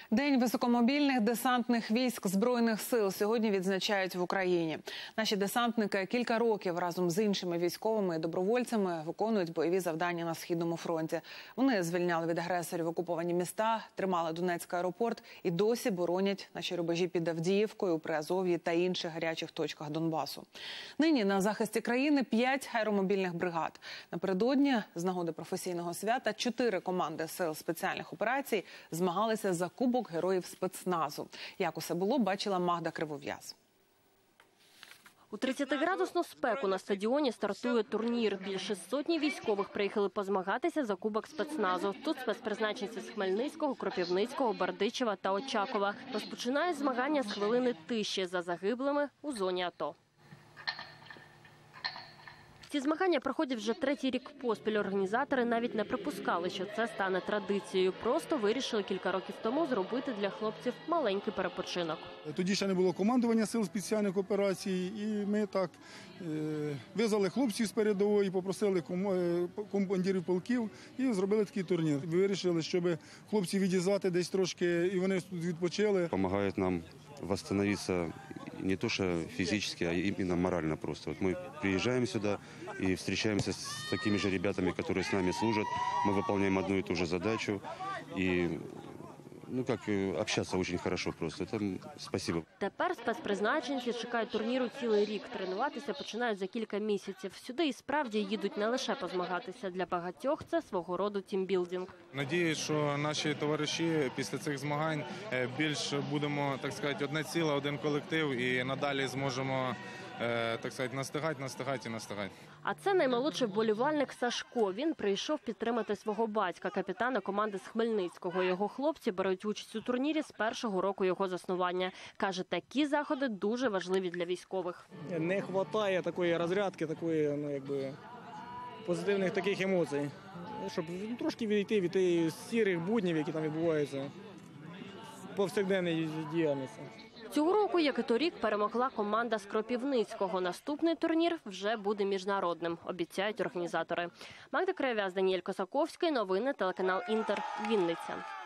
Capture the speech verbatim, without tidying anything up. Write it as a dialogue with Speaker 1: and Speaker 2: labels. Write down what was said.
Speaker 1: День високомобільних десантних військ Збройних сил сьогодні відзначають в Україні. Наші десантники кілька років разом з іншими військовими і добровольцями виконують бойові завдання на Східному фронті. Вони звільняли від агресорів окуповані міста, тримали Донецький аеропорт і досі боронять наші рубежі під Авдіївкою, Приазов'ї та інших гарячих точках Донбасу. Нині на захисті країни п'ять аеромобільних бригад. Напередодні, з нагоди професійного свята, чотири команди сил спеціальних операцій змагалися за Кубок Героїв спецназу. Як усе було, бачила Магда Кривов'яз.
Speaker 2: У тридцятиградусну спеку на стадіоні стартує турнір. Більше сотні військових приїхали позмагатися за Кубок спецназу. Тут спецпризначенці з Хмельницького, Кропивницького, Бердичева та Очакова. Розпочинають змагання з хвилини тиші за загиблими у зоні АТО. Ці змагання проходять вже третій рік поспіль. Організатори навіть не припускали, що це стане традицією. Просто вирішили кілька років тому зробити для хлопців маленький перепочинок.
Speaker 3: Тоді ще не було командування сил спеціальних операцій, і ми так е, визвали хлопців з передової, попросили командирів полків і зробили такий турнір. Вирішили, щоб хлопці відізвати десь трошки, і вони тут відпочили.
Speaker 4: Допомагають нам восстановиться не то что физически, а именно морально просто. Вот мы приезжаем сюда и встречаемся с такими же ребятами, которые с нами служат. Мы выполняем одну и ту же задачу. И ну как общаться очень хорошо просто. Это спасибо.
Speaker 2: Тепер спецпризначенці чекають турніру цілий рік. Тренуватися починають за кілька місяців. Сюди і справді їдуть не лише позмагатися. Для багатьох це свого роду тімбілдинг.
Speaker 5: Надіюсь, що наші товариші після цих змагань більш будемо, так сказати, одне ціле, один колектив і надалі зможемо, так сказати, настигати, настигати і настигати.
Speaker 2: А це наймолодший вболівальник Сашко. Він прийшов підтримати свого батька, капітана команди з Хмельницького. Його хлопці беруть участь у турнірі з першого року його заснування. Каже, такі заходи дуже важливі для військових.
Speaker 6: Не вистачає такої розрядки, такої, ну, якби, позитивних таких емоцій, щоб трошки відійти від тих сірих буднів, які там відбуваються в повсякденній діяльності.
Speaker 2: Цього року, як і торік, перемогла команда з Кропивницького. Наступний турнір вже буде міжнародним, обіцяють організатори. Магда Кривов'яз, Даніель Косаковський, новини, телеканал Інтер, Вінниця.